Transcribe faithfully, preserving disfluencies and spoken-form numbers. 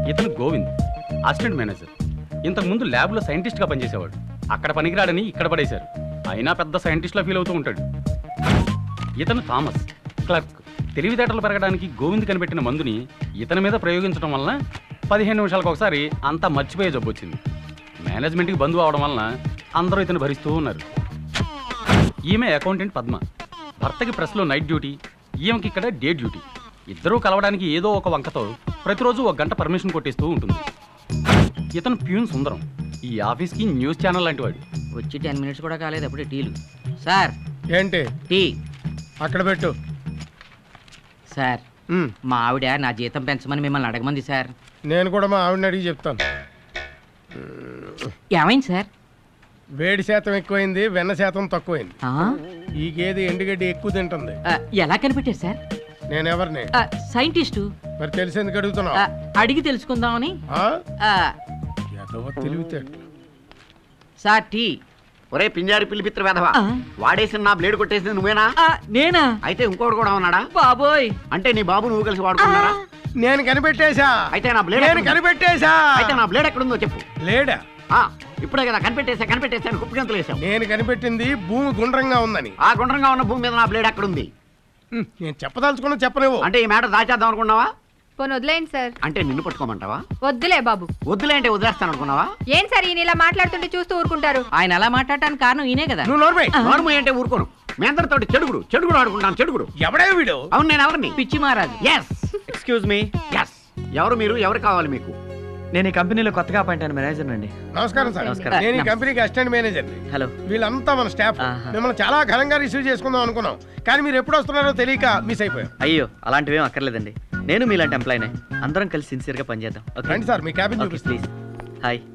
ఇతను Govind, assistant manager. ఇంతకు ముందు ల్యాబ్లో సైంటిస్ట్గా పనిచేసేవాడు. అక్కడ పనికిరాడని ఇక్కడ పడేశారు. అయినా పెద్ద సైంటిస్ట్లా ఫీల్ అవుతూ ఉంటాడు. ఇతను థామస్, క్లర్క్. తెలివితేటలు పెరగడానికి గోవింద్ కనిపెట్టిన మందుని ఇతని మీద ప్రయోగించడం వలన పదిహేను నిమిషాలకు ఒకసారి అంతా మర్చిపోయే జబ్బు వచ్చింది. మేనేజ్మెంట్కి బంధువు అవడం వలన అందరూ ఇతను భరిస్తూ ఉన్నారు. ఈమె అకౌంటెంట్ పద్మ. భర్తకి ప్రెస్లో నైట్ డ్యూటీ, ఈమెకి ఇక్కడ డే డ్యూటీ. ఇద్దరూ కలవడానికి ఏదో ఒక వంకతో ప్రతిరోజు ఒక గంట పర్మిషన్ కొట్టేస్తూ ఉంటుంది. ఇతను ప్యూన్ సుందరం. ఈ ఆఫీస్కి న్యూస్ ఛానల్ లాంటి వాడు. వచ్చి టెన్ మినిట్స్ కూడా కాలేదు అప్పుడే టీలు. సార్ ఏంటి టీ అక్కడ పెట్టు. సార్ మా ఆవిడ నా జీతం పెంచమని మిమ్మల్ని అడగమంది సార్. నేను కూడా మా ఆవిడని అడిగి చెప్తాను. ఏమైంది సార్? వేడి శాతం ఎక్కువైంది, వెన్న శాతం తక్కువైంది. ఈ గేదె ఎండుగడ్డి ఎక్కువ తింటుంది. ఎలా కనిపెట్టారు సార్? నేను ఎవరిని? సైంటిస్టు. మరి తెలిసేందుకు అడుగుతున్నావు? అడిగి తెలుసుకుందామని. Sir tea. ఒరే పింజారి పిలిపిత్ర వెధవా, వాడేసిన నా బ్లేడ్ కొట్టేసింది నువ్వేనా? నేనా? అయితే ఇంకోటి కూడా ఉన్నాడా? బాబోయ్. అంటే నీ బాబు నువ్వు కలిసి వాడుకున్నారా? నేను కనిపెట్టేశా. అయితే నా బ్లేడ్ నేను కనిపెట్టేశా. అయితే నా బ్లేడ్ ఎక్కడుందో చెప్పు. బ్లేడా? ఇప్పుడే కదా కనిపెట్టేసా కనిపెట్టేసాను కుప్పగంతులు వేసావు. నేను కనిపెట్టింది భూమి గుండ్రంగా ఉందని. ఆ గుండ్రంగా ఉన్న భూమి మీద నా బ్లేడ్ ఎక్కడుంది? నేను చెప్పదలుచుకున్నా చెప్పలేవు. అంటే ఈ మ్యాటర్ దాచేద్దాం అనుకున్నావా? పోనీ వదిలేయండి సార్. అంటే నిన్ను పట్టుకోమంటావా? వద్దులే బాబు. వద్దులే అంటే వదిలేస్తాను అనుకున్నావా? ఏం సార్ ఈయన ఇలా మాట్లాడుతుంటే చూస్తూ ఊరుకుంటారు? ఆయన అలా మాట్లాడటానికి కారణం ఈయనే కదా. నువ్వు నోర్మై. నోర్మై అంటే ఊరుకోను. మీ అందరితోటి చెడుగుడు చెడుగుడు ఆడుకుంటాను. చెడుగుడు ఎవడే వీడు? అవును నేను ఎవరిని? పిచ్చి మహారాజు. ఎస్. Excuse me. ఎస్. ఎవరు మీరు? ఎవరు కావాలి మీకు? నేను ఈ కంపెనీలో కొత్తగా అపాయింట్ అయిన మేనేజర్ అండి. నమస్కారం సార్. నేను ఈ కంపెనీకి అసిస్టెంట్ మేనేజర్. హలో. వీళ్ళంతా మన స్టాఫ్. మిమ్మల్ని చాలా ఘనంగా రిసీవ్ చేసుకుందాం అనుకున్నాం, కానీ మీరు ఎప్పుడు వస్తున్నారో తెలియక మిస్ అయిపోయాం. అయ్యో అలాంటివి ఏం అక్కర్లేదండి. నేను మీలాంటి ఎంప్లాయీనే. అందరం కలిసి సిన్సియర్గా పనిచేద్దాం. రండి సార్, మీ క్యాబిన్ చూపిస్తాను. ప్లీజ్. హాయ్.